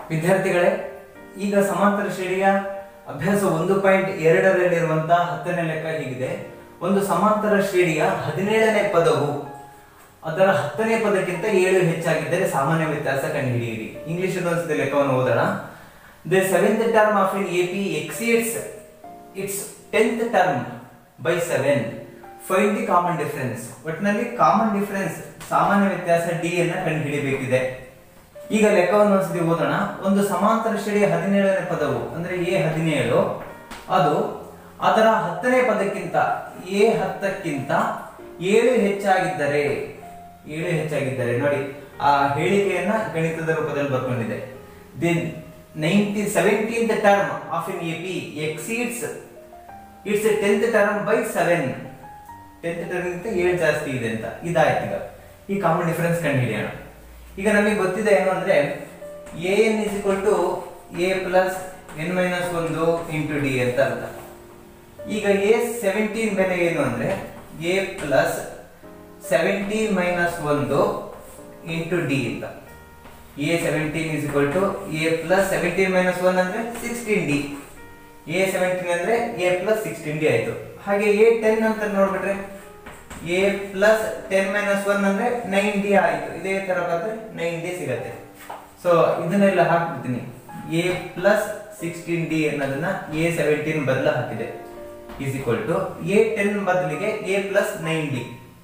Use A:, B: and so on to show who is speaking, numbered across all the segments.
A: ವಿದ್ಯಾರ್ಥಿಗಳೇ, ಈಗ ಸಮಾಂತರ ಶ್ರೇಣಿಯ ಅಭ್ಯಾಸ 1.2ರಲ್ಲಿರುವಂತಹ 10ನೇ ಲೆಕ್ಕ ಹೀಗಿದೆ. ಒಂದು ಸಮಾಂತರ ಶ್ರೇಣಿಯ 17ನೇ ಪದವು ಅದರ 10ನೇ ಪದಕ್ಕಿಂತ 7 ಹೆಚ್ಚಾಗಿದ್ದರೆ ಸಾಮಾನ್ಯ ವ್ಯತ್ಯಾಸ ಕಂಡುಹಿಡಿಯಿರಿ. ಇಂಗ್ಲಿಷ್ ಯೂನಿವರ್ಸಿಟಿ ಲೆಕ್ಕವನ್ನು ಓದೋಣ. The seventh term of an AP exceeds its 10th term by 7. Find the common difference. ಒಟ್ಟಿನಲ್ಲಿ ಕಾಮನ್ ಡಿಫರೆನ್ಸ್ ಸಾಮಾನ್ಯ ವ್ಯತ್ಯಾಸ ಡಿ ಅನ್ನ ಕಂಡುಹಿಡಿಯಬೇಕಿದೆ. ಈಗ ಲೆಕ್ಕವನ್ನು ಒಂದ್ಸತಿ ಓದೋಣ. ಒಂದು ಸಮಾಂತರ ಶ್ರೇಣಿಯ 17ನೇ ಪದವು ಅಂದ್ರೆ A17 ಅದು ಅದರ 10ನೇ ಪದಕ್ಕಿಂತ A10ಕ್ಕಿಂತ 7 ಹೆಚ್ಚಾಗಿದ್ದರೆ ನೋಡಿ ಆ ಹೇಳಿಕೆಯನ್ನ ಗಣಿತದ ರೂಪದಲ್ಲಿ ಬರ್ಕೊಂಡಿದೆ. Then 17th term of an AP exceeds its 10th term by 7. 10th term ಗಿಂತ 7 ಜಾಸ್ತಿ ಇದೆ ಅಂತ ಇದಾಯ್ತು. ಈಗ ಈ ಕಾಮನ್ ಡಿಫರೆನ್ಸ್ ಕಂಡುಹಿಡಿಯೋಣ. ಈಗ ನಮಗೆ ಗೊತ್ತಿದೆ ಏನು ಅಂದ್ರೆ an a plus n minus 1 into d ಅಂತ ಅರ್ಥ. ಈಗ a17 ಬೆಲೆ ಏನು ಅಂದ್ರೆ a plus 17 minus 1 into d ಅಂತ. a17 is equal to a plus 17 minus 1 ಅಂದ್ರೆ 16d. a17 ಅಂದ್ರೆ a plus 16d ಆಯ್ತು. ಹಾಗೆ a10 ಅಂತ ನೋಡ್ಬಿಟ್ರೆ a plus 10 minus 1 ಅಂದ್ರೆ 9d ಆಯ್ತು. ಇದೇ ತರ ಬಂದ್ರೆ 9d ಸಿಗುತ್ತೆ. ಸೊ ಇದನ್ನೆಲ್ಲ ಹಾಕ್ಬಿಡ್ತೀನಿ. a plus 16d ಅನ್ನೋದನ್ನ a17 ಬದಲು ಹಾಕಿದೆ is equal to a10 ಬದಲಿಗೆ a plus 9d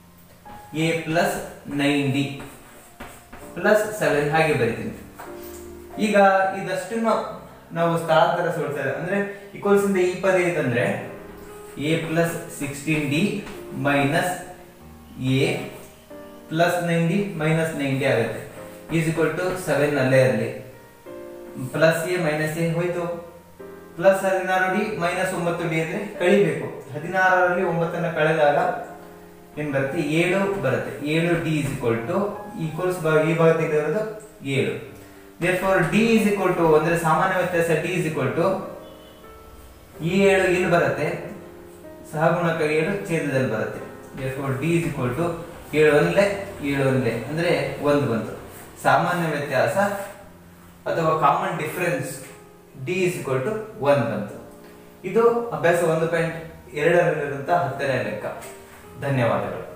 A: plus 7 ಹಾಗೆ ಬರೀತೀನಿ. ಈಗ ಇದಷ್ಟನ್ನು ನಾವು ಸ್ಥಳಾಂತರಿಸೋಳ್ತಾ ಅಂದ್ರೆ ಈಕ್ವಲ್ಸ್ ಇಂದ ಈ ಪದ ಇದಂದ್ರೆ a plus 16d minus a plus 9d minus 9d ಆಗುತ್ತೆ is equal to 7 ಅಲ್ಲೇ ಇರಲಿ. ಪ್ಲಸ್ a ಮೈನಸ್ a ಹೋಯ್ತು. ಪ್ಲಸ್ 16d ಮೈನಸ್ 9d ಅಂದ್ರೆ ಕಳಿಬೇಕು. 16ರಲ್ಲಿ 9 ಕಳೆದಾಗ ಏನ್ ಬರುತ್ತೆ 7 ಬರುತ್ತೆ. 7d is equal to equals ಈ ಭಾಗ ತೆಗೆದಿರೋದು 7. therefore d is equal to ಅಂದ್ರೆ ಸಾಮಾನ್ಯ ವ್ಯತ್ಯಾಸ d is equal to ಈ 7 ಇಲ್ಲಿ ಬರುತ್ತೆ, ಸಹಗುಣಕ 7 ಛೇದದಲ್ಲಿ ಬರುತ್ತೆ. therefore d is equal to 7 ಒಂದೇ ಅಂದ್ರೆ 1 ಬಂತು. ಸಾಮಾನ್ಯ ವ್ಯತ್ಯಾಸ ಅಥವಾ common difference d is equal to 1 ಬಂತು. ಇದು ಅಭ್ಯಾಸ 1.2ರಲ್ಲಿರುವಂತಹ 10ನೇ ಲೆಕ್ಕ. ಧನ್ಯವಾದಗಳು.